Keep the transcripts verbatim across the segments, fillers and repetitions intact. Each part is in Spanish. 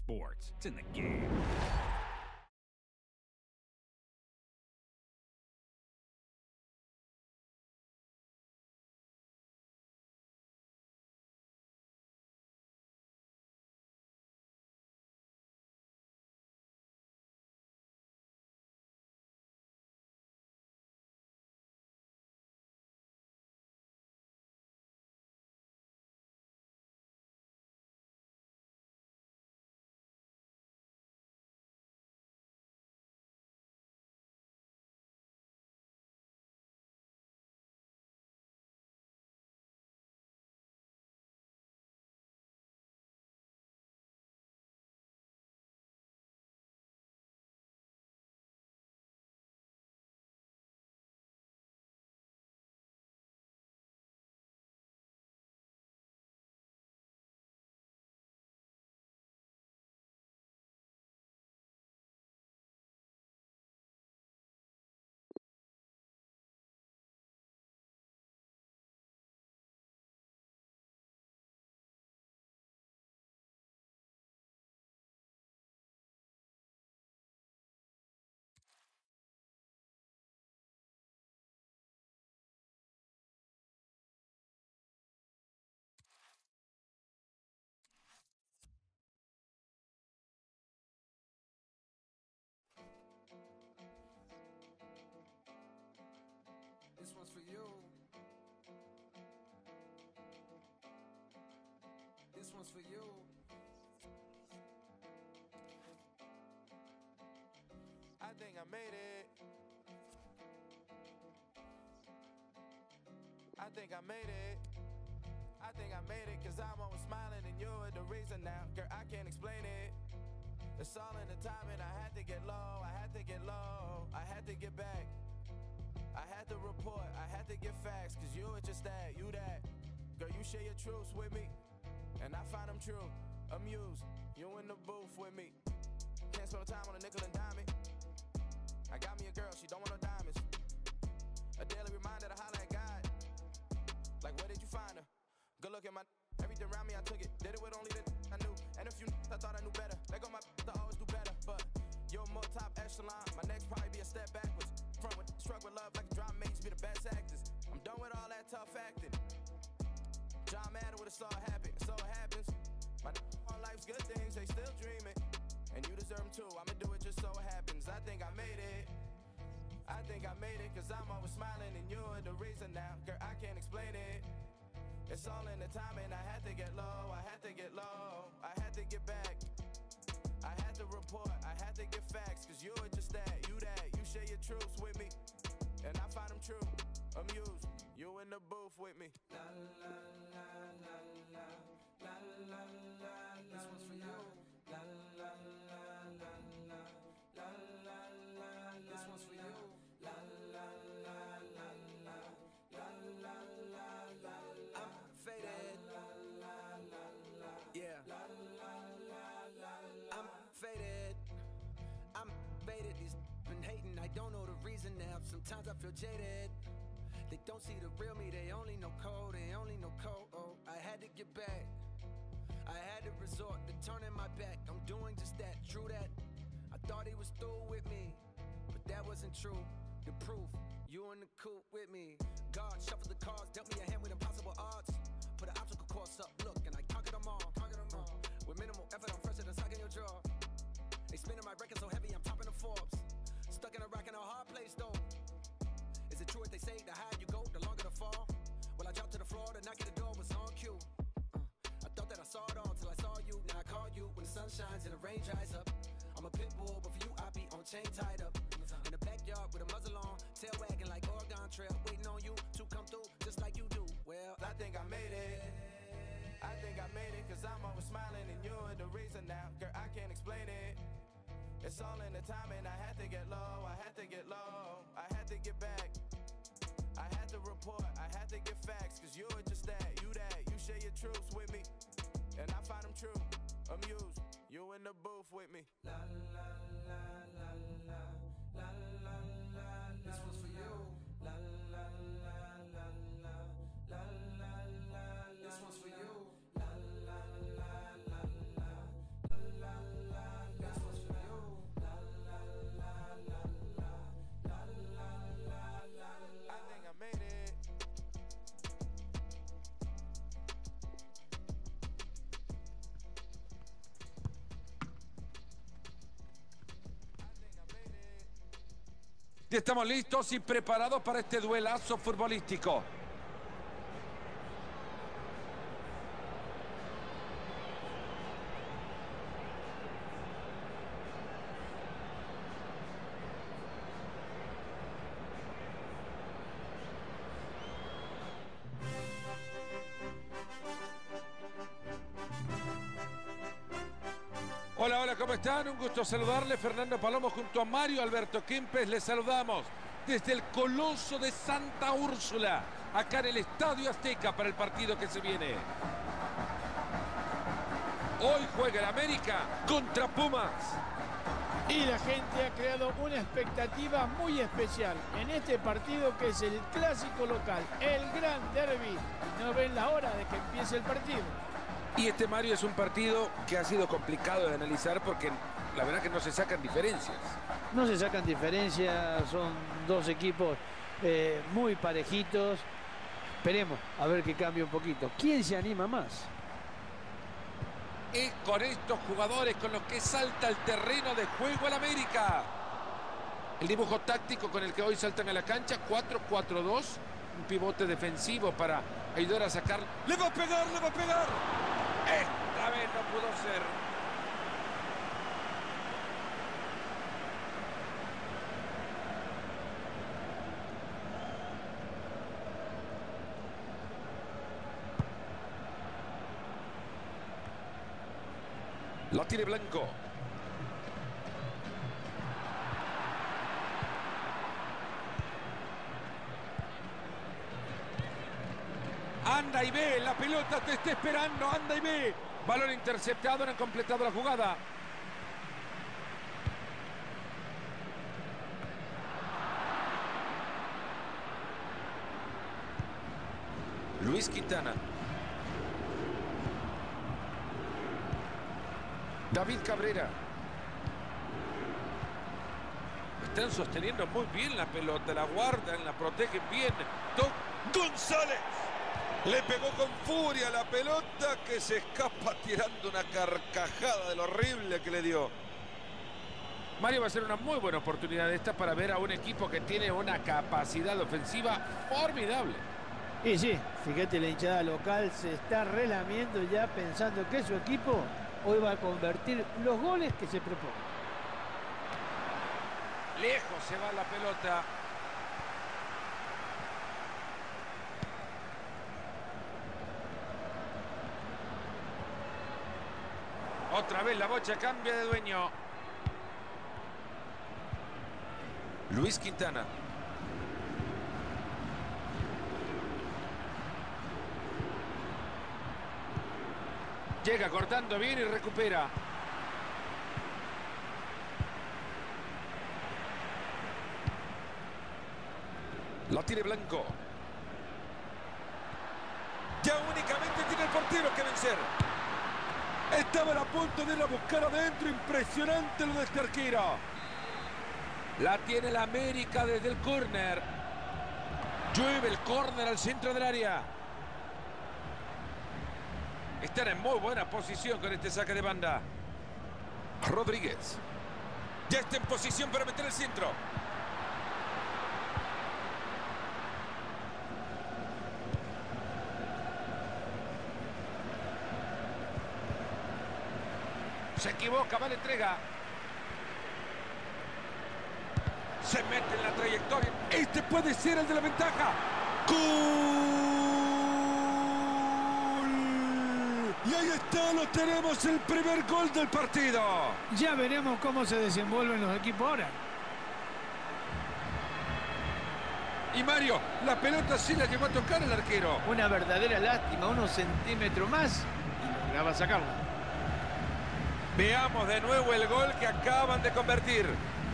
sports. It's in the game. This one's for you. This one's for you. I think I made it. I think I made it. I think I made it, cause I'm always smiling and you're the reason now. Girl, I can't explain it. It's all in the timing. I had to get low, I had to get low, I had to get back. I had to report, I had to get facts, cause you were just that, you that. Girl, you share your truths with me, and I find them true. Amused, you in the booth with me. Can't spend no time on a nickel and dime it. I got me a girl, she don't want no diamonds. A daily reminder to holler at God. Like, where did you find her? Good look at my everything around me, I took it. Did it with only the I knew. And if you I thought I knew better. Let go my to always do better. But you're more top echelon. My next probably be a step backwards. Front with struck with love like a drama mates be the best actors. I'm done with all that tough acting. John matter what it's all happen. So it happens. My on life's good things, they still dreaming. And you deserve them too. I'ma do it just so it happens. I think I made it. I think I made it, cause I'm always smiling and you're the reason now. Girl, I can't explain it. It's all in the timing. I had to get low, I had to get low, I had to get back. I had to report, I had to get facts, cause you're just that, you that. You share your truths with me, and I find them true. Amused, you in the booth with me. La la la la la la la la. This one's for you. La la la la la la la la. This one's for you. La la la la la la la la la. I'm faded. La la la la. Yeah. La la la la. I'm faded. I'm faded. These been hating. I don't know the reason now. Sometimes I feel jaded. They don't see the real me. They only know code. They only know code. Oh, I had to get back. I had to resort to turning my back. I'm doing just that. True that. I thought he was through with me, but that wasn't true. The proof, you in the coop with me. God shuffled the cards, dealt me a hand with impossible odds. Put an obstacle course up, look, and I conquered them all. Conquered them all. Uh, with minimal effort, I'm fresher than sucking your jaw. They spinning my record so heavy, I'm topping the Forbes. Stuck in a rock in a hard place though. Is it true what they say? The higher you go, the longer the fall. Well, I dropped to the floor, the knock at the door was on cue. Uh, I thought that I saw it all till I saw you. Now I call you when the sun shines and the rain dries up. I'm a pit bull, but for you I be on chain tied up. In the backyard with a muzzle on, tail wagging like Oregon Trail, waiting on you to come through just like you do. Well, I think I made it. I think I made it, cause I'm always smiling and you're the reason now. Girl, I can't explain it. It's all in the timing. I had to get low, I had to get low, I had to get back. I had to report, I had to get facts, cause you're just that, you that. You share your truths with me, and I find them true. Amused, you in the booth with me. La la la la la la la la. This one's for you. La la la la la la la la. This one's for you. La la la la la la la. Y estamos listos y preparados para este duelazo futbolístico. Hola, hola, ¿cómo están? Un gusto saludarles. Fernando Palomo junto a Mario Alberto Kempes. Les saludamos desde el Coloso de Santa Úrsula, acá en el Estadio Azteca para el partido que se viene. Hoy juega el América contra Pumas. Y la gente ha creado una expectativa muy especial en este partido que es el clásico local, el gran derbi. No ven la hora de que empiece el partido. Y este, Mario, es un partido que ha sido complicado de analizar porque la verdad que no se sacan diferencias. No se sacan diferencias, son dos equipos eh, muy parejitos. Esperemos a ver que cambie un poquito. ¿Quién se anima más? Es con estos jugadores con los que salta el terreno de juego al América. El dibujo táctico con el que hoy saltan a la cancha, cuatro cuatro dos. Un pivote defensivo para ayudar a sacar. ¡Le va a pegar, le va a pegar! Esta vez no pudo ser. La tiene Blanco. Anda y ve, la pelota te está esperando, anda y ve. Balón interceptado, no han completado la jugada. Luis Quintana. David Cabrera. Están sosteniendo muy bien la pelota, la guardan, la protegen bien. Don González. Le pegó con furia la pelota que se escapa tirando una carcajada de lo horrible que le dio. Mario, va a ser una muy buena oportunidad esta para ver a un equipo que tiene una capacidad ofensiva formidable. Y sí, fíjate, la hinchada local se está relamiendo ya pensando que su equipo hoy va a convertir los goles que se propone. Lejos se va la pelota. Otra vez la bocha cambia de dueño. Luis Quintana. Llega cortando bien y recupera. La tiene Blanco. Ya únicamente tiene el portero que vencer. Estaban a punto de ir a buscar adentro. Impresionante lo de este arquero. La tiene el América desde el córner. Llueve el córner al centro del área. Están en muy buena posición con este saque de banda. Rodríguez. Ya está en posición para meter el centro. Se equivoca, va la entrega. Se mete en la trayectoria. Este puede ser el de la ventaja. ¡Gol! Y ahí está, lo tenemos, el primer gol del partido. Ya veremos cómo se desenvuelven los equipos ahora. Y Mario, la pelota sí la llegó a tocar el arquero. Una verdadera lástima, unos centímetros más y lograba sacarla. Veamos de nuevo el gol que acaban de convertir.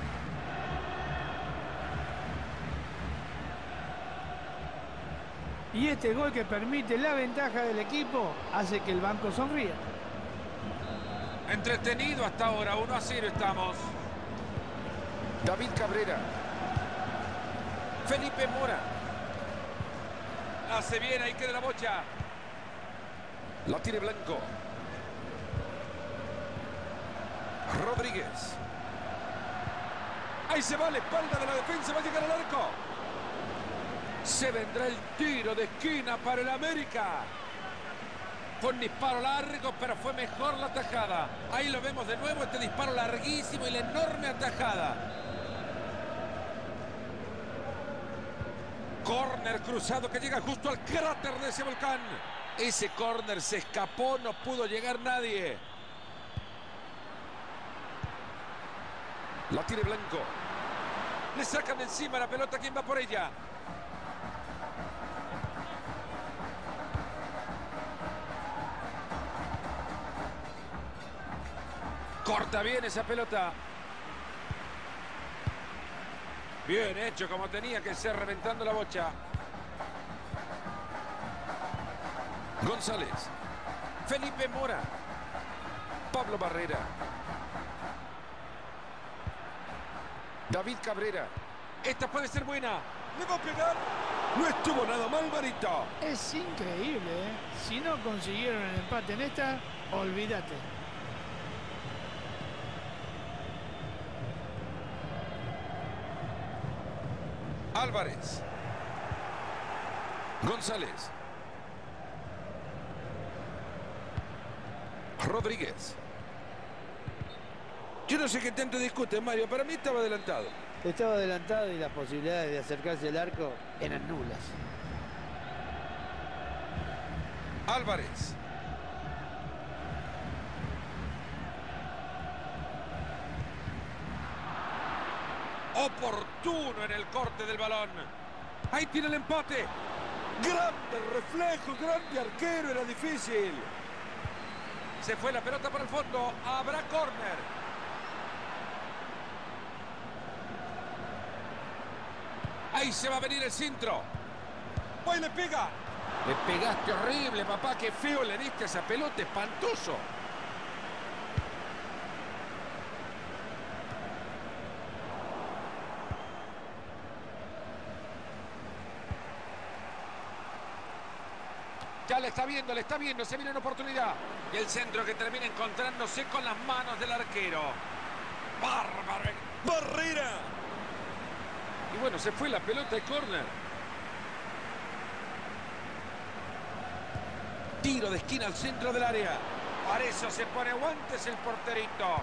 Y este gol que permite la ventaja del equipo hace que el banco sonría. Entretenido hasta ahora, uno a cero estamos. David Cabrera. Felipe Mora. Hace bien, ahí queda la bocha. La tiene Blanco. Rodríguez. Ahí se va a la espalda de la defensa, va a llegar al arco. Se vendrá el tiro de esquina para el América. Fue un disparo largo, pero fue mejor la atajada. Ahí lo vemos de nuevo, este disparo larguísimo y la enorme atajada. Córner cruzado que llega justo al cráter de ese volcán. Ese córner se escapó, no pudo llegar nadie. La tiene Blanco. Le sacan de encima la pelota, ¿quién va por ella? Corta bien esa pelota. Bien hecho, como tenía que ser, reventando la bocha. González. Felipe Mora. Pablo Barrera. David Cabrera. Esta puede ser buena. Le va a pegar. No estuvo nada mal, Marito. Es increíble, ¿eh? Si no consiguieron el empate en esta, olvídate. Álvarez. González. Rodríguez. Yo no sé qué tanto discuten, Mario. Para mí estaba adelantado. Estaba adelantado y las posibilidades de acercarse al arco eran nulas. Álvarez. Oportuno en el corte del balón. Ahí tiene el empate. Grande reflejo, grande arquero, era difícil. Se fue la pelota por el fondo. Habrá córner. Ahí se va a venir el centro. Ahí le pega. Le pegaste horrible, papá. Qué feo le diste a esa pelota, espantoso. Ya le está viendo, le está viendo, se viene una oportunidad. Y el centro que termina encontrándose con las manos del arquero. Bárbaro. Barrera. Y bueno, se fue la pelota de córner. Tiro de esquina al centro del área. Para eso se pone guantes el porterito.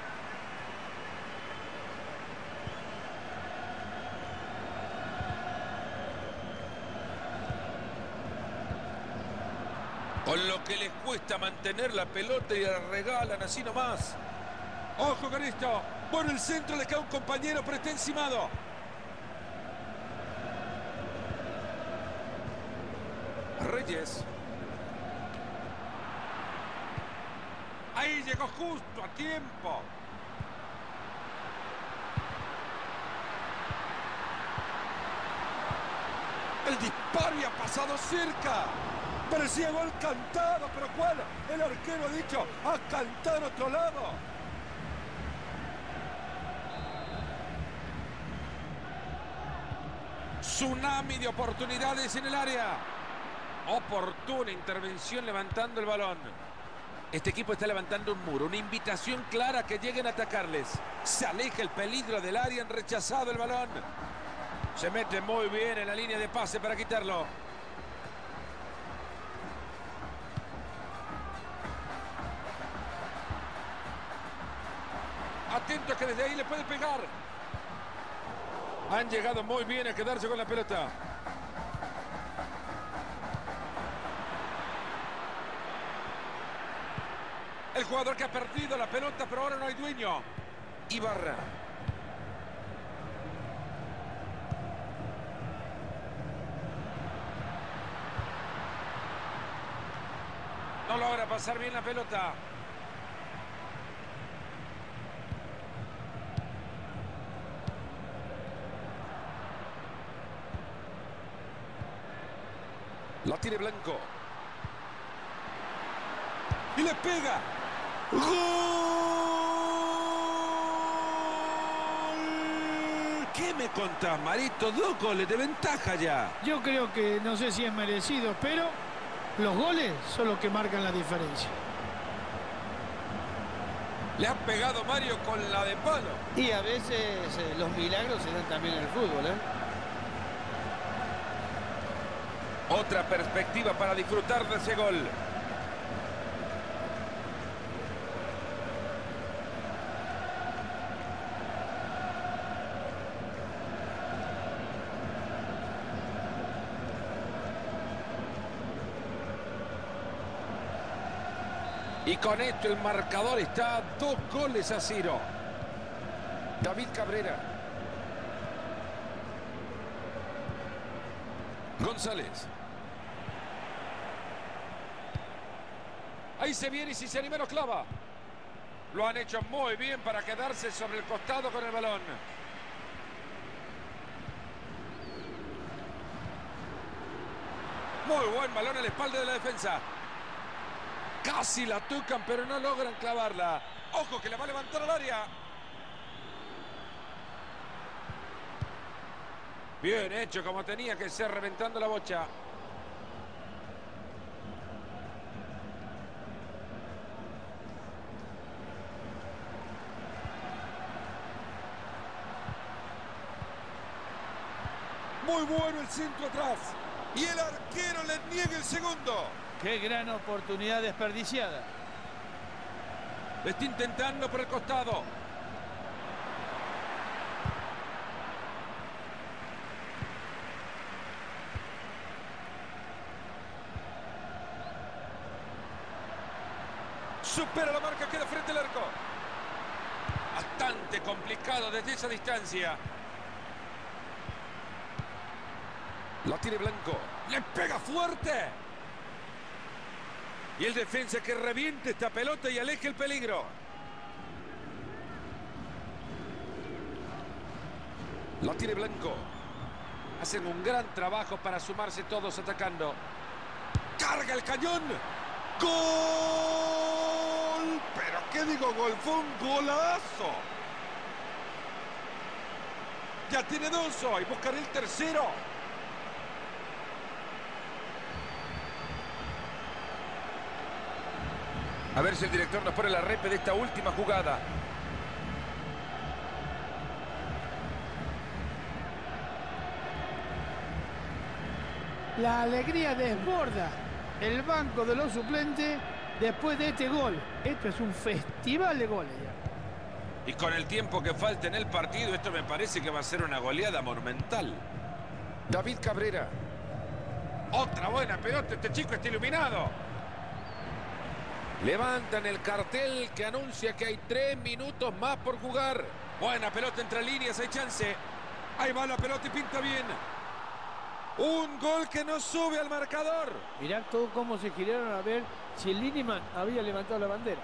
Con lo que les cuesta mantener la pelota y la regalan así nomás. Ojo con esto. Por el centro le cae un compañero, pero está encimado. Reyes. Ahí llegó justo a tiempo. El disparo y ha pasado cerca. Parecía gol cantado, pero ¿cuál? El arquero ha dicho, a cantar otro lado. Tsunami de oportunidades en el área. Oportuna intervención levantando el balón. Este equipo está levantando un muro, una invitación clara a que lleguen a atacarles. Se aleja el peligro del área, han rechazado el balón. Se mete muy bien en la línea de pase para quitarlo. Atento que desde ahí le puede pegar. Han llegado muy bien a quedarse con la pelota. El jugador que ha perdido la pelota, pero ahora no hay dueño. Ibarra. No logra pasar bien la pelota. La tiene Blanco. Y le pega. ¡Gol! ¿Qué me contás, Marito? Dos goles de ventaja ya. Yo creo que no sé si es merecido, pero los goles son los que marcan la diferencia. Le ha pegado Mario con la de palo. Y a veces eh, los milagros se dan también en el fútbol, ¿eh? Otra perspectiva para disfrutar de ese gol. Y con esto el marcador está a dos goles a cero. David Cabrera. González. Ahí se viene y si se anima lo clava. Lo han hecho muy bien para quedarse sobre el costado con el balón. Muy buen balón a la espalda de la defensa. Casi la tocan, pero no logran clavarla. Ojo que la va a levantar al área. Bien hecho, como tenía que ser, reventando la bocha. Muy bueno el centro atrás. Y el arquero le niega el segundo. Qué gran oportunidad desperdiciada. Lo está intentando por el costado. Supera la marca, queda frente al arco. Bastante complicado desde esa distancia. La tiene Blanco. Le pega fuerte. Y el defensa que reviente esta pelota y aleje el peligro. La tiene Blanco. Hacen un gran trabajo para sumarse todos atacando. Carga el cañón. ¡Gol! ¿Pero qué digo gol? Fue un golazo. Ya tiene dos hoy. Buscará el tercero. A ver si el director nos pone la repe de esta última jugada. La alegría desborda el banco de los suplentes después de este gol. Esto es un festival de goles ya. Y con el tiempo que falta en el partido, esto me parece que va a ser una goleada monumental. David Cabrera. Otra buena pelota, este chico está iluminado. Levantan el cartel que anuncia que hay tres minutos más por jugar. Buena pelota entre líneas, hay chance. Ahí va la pelota y pinta bien. Un gol que no sube al marcador. Mirá todo cómo se giraron a ver si el Lineman había levantado la bandera.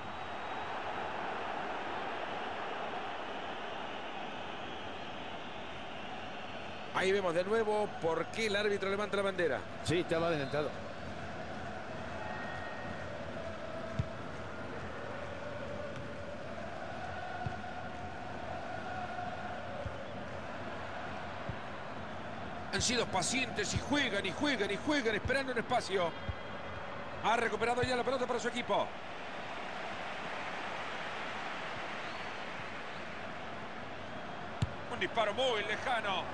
Ahí vemos de nuevo por qué el árbitro levanta la bandera. Sí, estaba adelantado. Han sido pacientes y juegan y juegan y juegan esperando un espacio. Ha recuperado ya la pelota para su equipo. Un disparo muy lejano.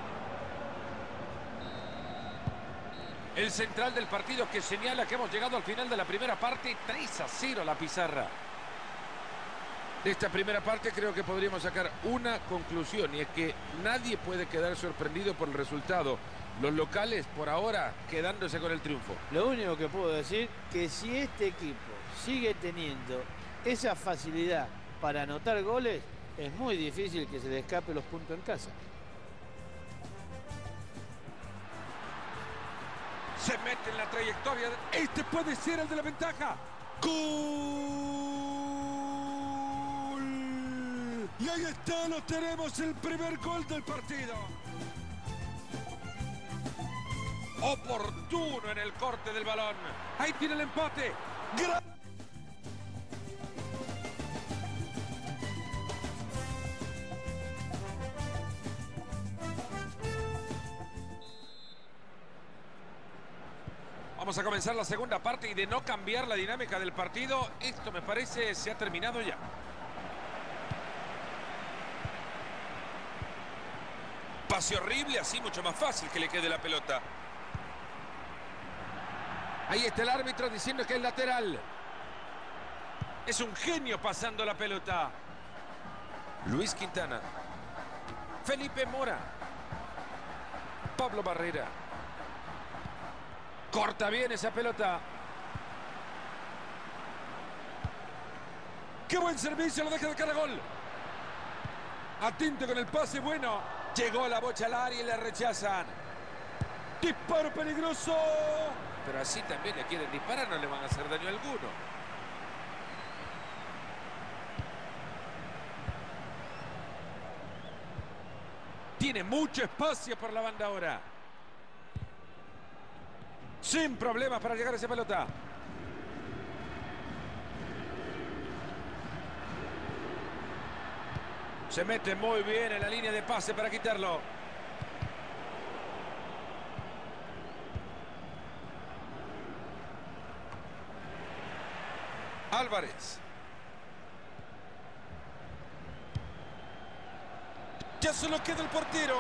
El central del partido que señala que hemos llegado al final de la primera parte. tres a cero la pizarra. De esta primera parte creo que podríamos sacar una conclusión, y es que nadie puede quedar sorprendido por el resultado. Los locales por ahora quedándose con el triunfo. Lo único que puedo decir que si este equipo sigue teniendo esa facilidad para anotar goles, es muy difícil que se le escape los puntos en casa. Se mete en la trayectoria. Este puede ser el de la ventaja. ¡Gol! Y ahí está, lo tenemos, el primer gol del partido. Oportuno en el corte del balón. Ahí tiene el empate. Gran... Vamos a comenzar la segunda parte y de no cambiar la dinámica del partido, esto me parece se ha terminado ya. Pase horrible, así mucho más fácil que le quede la pelota. Ahí está el árbitro diciendo que es lateral. Es un genio pasando la pelota. Luis Quintana. Felipe Mora. Pablo Barrera. Corta bien esa pelota. ¡Qué buen servicio! Lo deja de cara a gol. Atento con el pase bueno. Llegó la bocha al área y le rechazan. Disparo peligroso. Pero así también le quieren disparar, no le van a hacer daño alguno. Tiene mucho espacio por la banda ahora. Sin problemas para llegar a esa pelota. Se mete muy bien en la línea de pase para quitarlo. Álvarez. Ya solo queda el portero.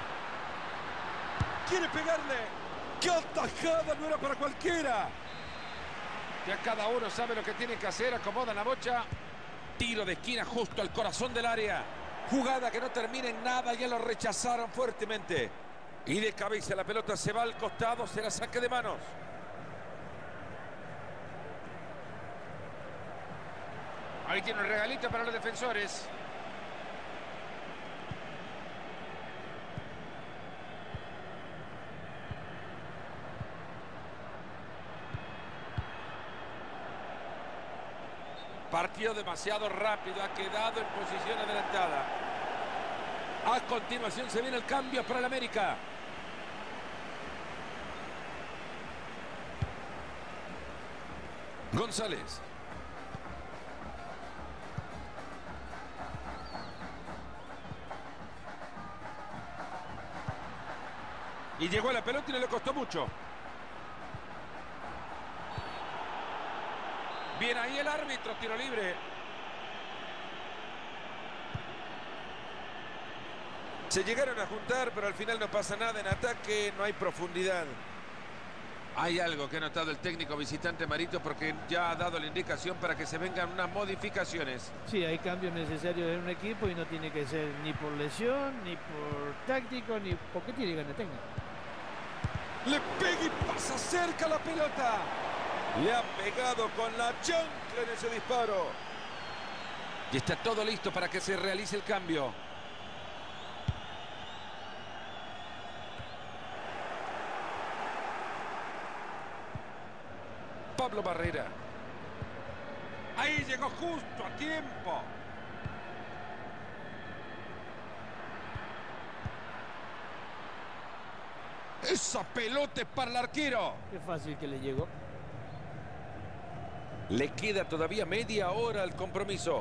Quiere pegarle. ¡Qué atajada! No era para cualquiera. Ya cada uno sabe lo que tiene que hacer. Acomodan la bocha. Tiro de esquina justo al corazón del área. Jugada que no termina en nada. Ya lo rechazaron fuertemente. Y de cabeza la pelota se va al costado. Será saque de manos. Ahí tiene un regalito para los defensores. Partido demasiado rápido, ha quedado en posición adelantada. A continuación se viene el cambio para el América. González. Y llegó a la pelota y no le costó mucho. Bien ahí el árbitro, tiro libre. Se llegaron a juntar, pero al final no pasa nada. En ataque no hay profundidad. Hay algo que ha notado el técnico visitante Marito, porque ya ha dado la indicación para que se vengan unas modificaciones. Sí, hay cambios necesarios en un equipo y no tiene que ser ni por lesión, ni por táctico, ni porque tiene ganas técnico. Le pega y pasa cerca la pelota. Le ha pegado con la chancla en ese disparo. Y está todo listo para que se realice el cambio. Pablo Barrera. Ahí llegó justo a tiempo. Esa pelota es para el arquero. Qué fácil que le llegó. Le queda todavía media hora al compromiso.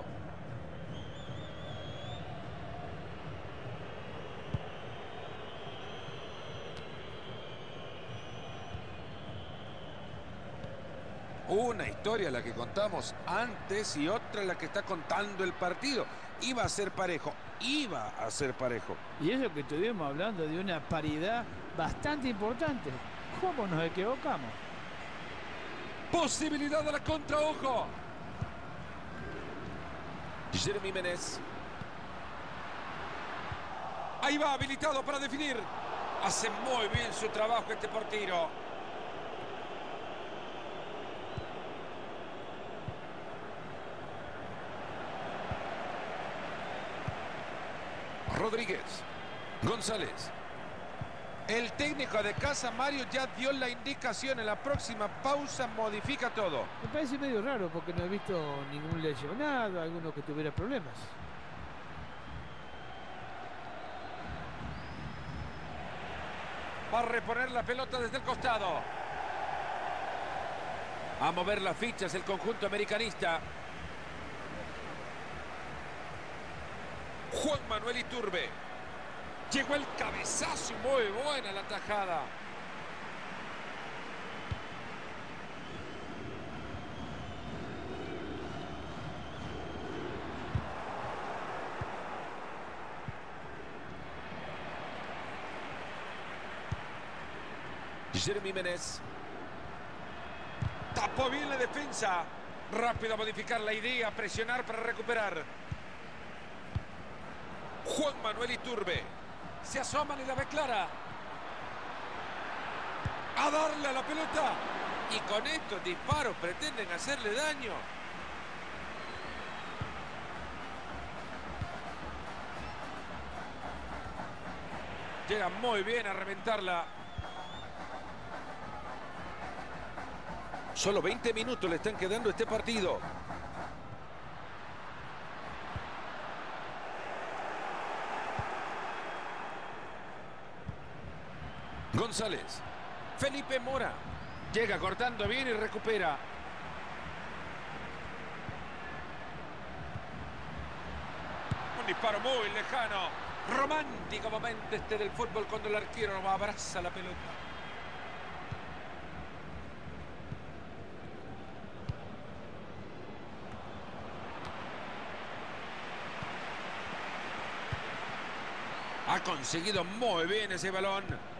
Una historia la que contamos antes y otra la que está contando el partido. Iba a ser parejo, iba a ser parejo. Y eso que estuvimos hablando de una paridad bastante importante. ¿Cómo nos equivocamos? Posibilidad de la contra, ojo. Jeremy Menez. Ahí va, habilitado para definir. Hace muy bien su trabajo este portero. Rodríguez. González. El técnico de casa, Mario, ya dio la indicación. En la próxima pausa modifica todo. Me parece medio raro porque no he visto ningún lesionado, alguno que tuviera problemas. Va a reponer la pelota desde el costado. A mover las fichas el conjunto americanista. Juan Manuel Iturbe. Llegó el cabezazo, muy buena la tajada. Jiménez. Tapó bien la defensa. Rápido a modificar la idea, presionar para recuperar. Juan Manuel Iturbe. Se asoman y la ve clara. A darle a la pelota. Y con estos disparos pretenden hacerle daño. Llega muy bien a reventarla. Solo veinte minutos le están quedando a este partido. González. Felipe Mora. Llega cortando bien y recupera. Un disparo muy lejano. Romántico momento este del fútbol cuando el arquero abraza la pelota. Ha conseguido muy bien ese balón.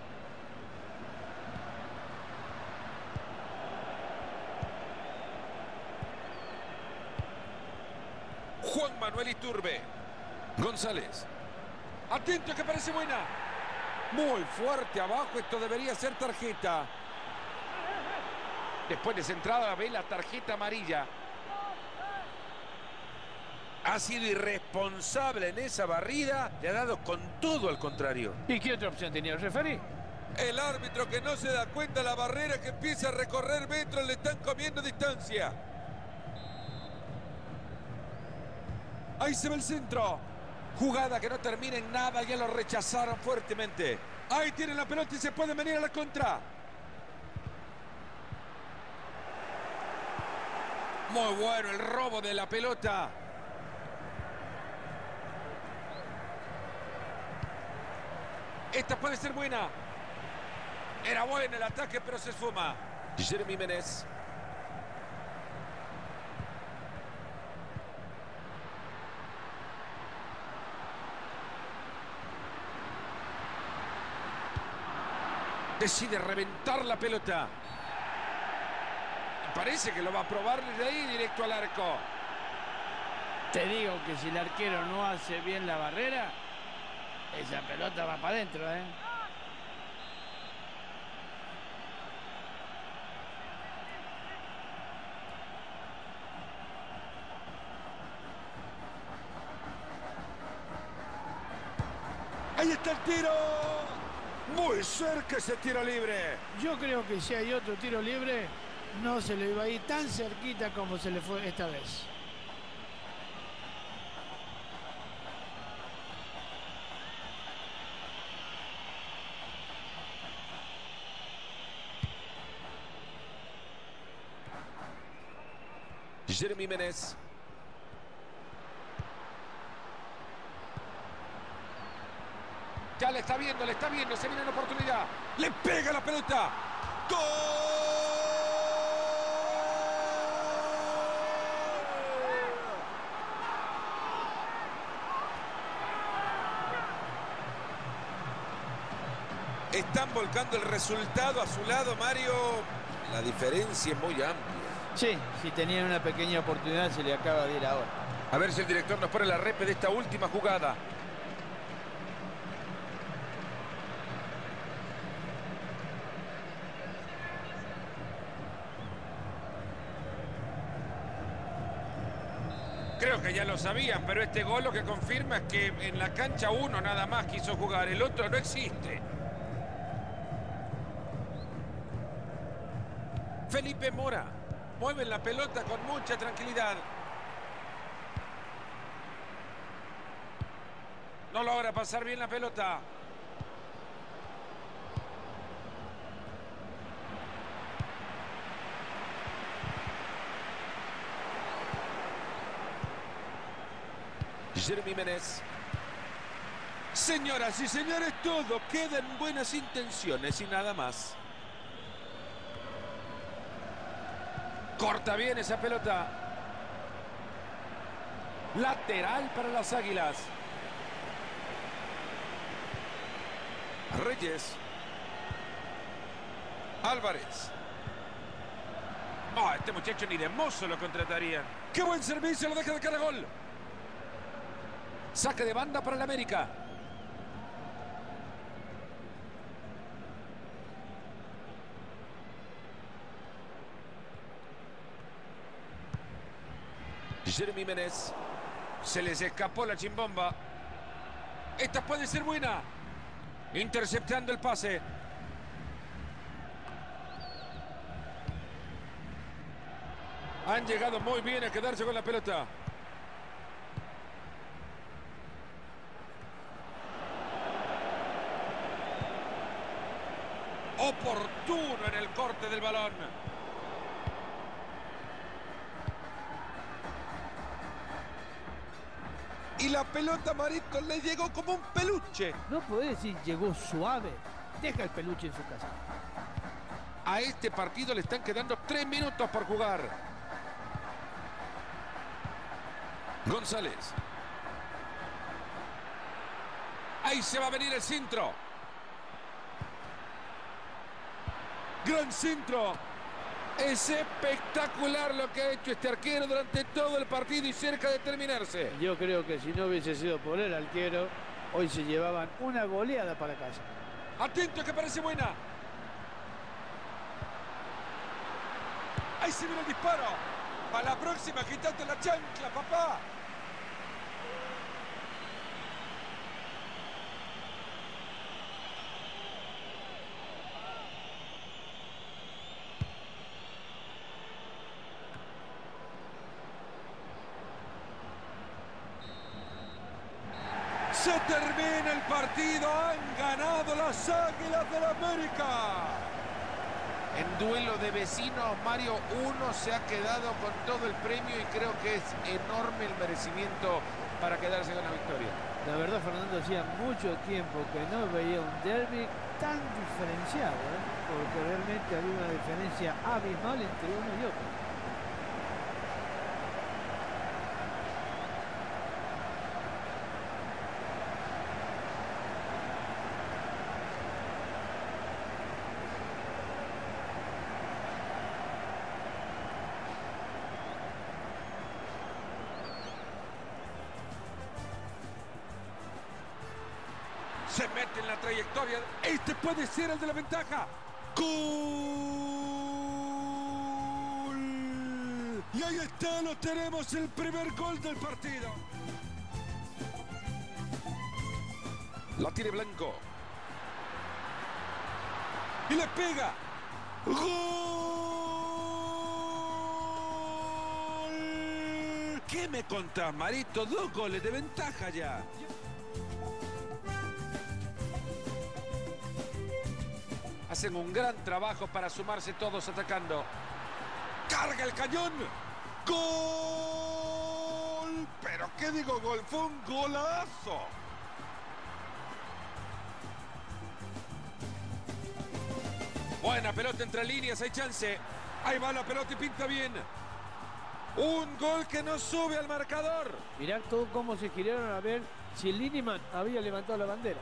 Juan Manuel Iturbe. González. Atento que parece buena. Muy fuerte abajo. Esto debería ser tarjeta. Después de esa entrada ve la tarjeta amarilla. Ha sido irresponsable en esa barrida. Le ha dado con todo al contrario. ¿Y qué otra opción tenía el referí? El árbitro que no se da cuenta la barrera que empieza a recorrer metros. Le están comiendo distancia. Ahí se ve el centro. Jugada que no termina en nada. Ya lo rechazaron fuertemente. Ahí tienen la pelota y se pueden venir a la contra. Muy bueno el robo de la pelota. Esta puede ser buena. Era bueno el ataque, pero se esfuma. Jiménez. Decide reventar la pelota. Parece que lo va a probar desde ahí directo al arco. Te digo que si el arquero no hace bien la barrera, esa pelota va para adentro, ¿eh? Ahí está el tiro. Muy cerca ese tiro libre. Yo creo que si hay otro tiro libre, no se le iba a ir tan cerquita como se le fue esta vez. Jiménez. Ya le está viendo, le está viendo, se viene una oportunidad. Le pega la pelota. ¡Gol! Están volcando el resultado a su lado, Mario. La diferencia es muy amplia. Sí, si tenían una pequeña oportunidad se le acaba de ir ahora. A ver si el director nos pone la repe de esta última jugada. Creo que ya lo sabían, pero este gol lo que confirma es que en la cancha uno nada más quiso jugar, el otro no existe. Felipe Mora. Mueven la pelota con mucha tranquilidad. No logra pasar bien la pelota. Jiménez. Señoras y señores, todo queda en buenas intenciones y nada más. Corta bien esa pelota. Lateral para las Águilas. Reyes. Álvarez. Oh, este muchacho ni de mozo lo contratarían. ¡Qué buen servicio! Lo deja de cara a gol. Saque de banda para el América. Jeremy Menez. Se les escapó la chimbomba. Esta puede ser buena. Interceptando el pase. Han llegado muy bien a quedarse con la pelota. Oportuno en el corte del balón. Y la pelota, Marito, le llegó como un peluche. No podés decir llegó suave. Deja el peluche en su casa. A este partido le están quedando tres minutos por jugar. González. Ahí se va a venir el centro. Gran centro. Es espectacular lo que ha hecho este arquero durante todo el partido y cerca de terminarse. Yo creo que si no hubiese sido por el arquero, hoy se llevaban una goleada para casa. Atento, que parece buena. Ahí se viene el disparo. Para la próxima, quítate la chancla, papá. Se termina el partido, han ganado las Águilas del América. En duelo de vecinos, Mario, uno se ha quedado con todo el premio y creo que es enorme el merecimiento para quedarse con la victoria. La verdad, Fernando, hacía mucho tiempo que no veía un derbi tan diferenciado, ¿eh? Porque realmente había una diferencia abismal entre uno y otro. Se mete en la trayectoria. Este puede ser el de la ventaja. ¡Gol! Y ahí está, lo tenemos, el primer gol del partido. La tiene Blanco. Y le pega. ¡Gol! ¿Qué me contás, Marito? Dos goles de ventaja ya. Hacen un gran trabajo para sumarse todos atacando. ¡Carga el cañón! ¡Gol! ¿Pero qué digo gol? ¡Fue un golazo! Buena pelota entre líneas, hay chance. Ahí va la pelota y pinta bien. Un gol que no sube al marcador. Mirá todo cómo se giraron a ver si el Lineman había levantado la bandera.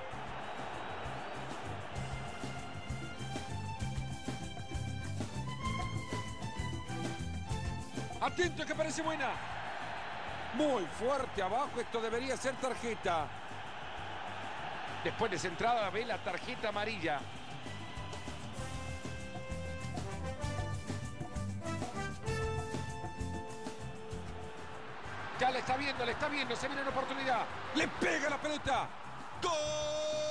Atento, que parece buena. Muy fuerte abajo, esto debería ser tarjeta. Después de centrada ve la tarjeta amarilla. Ya le está viendo, le está viendo, se viene una oportunidad. Le pega la pelota. ¡Gol!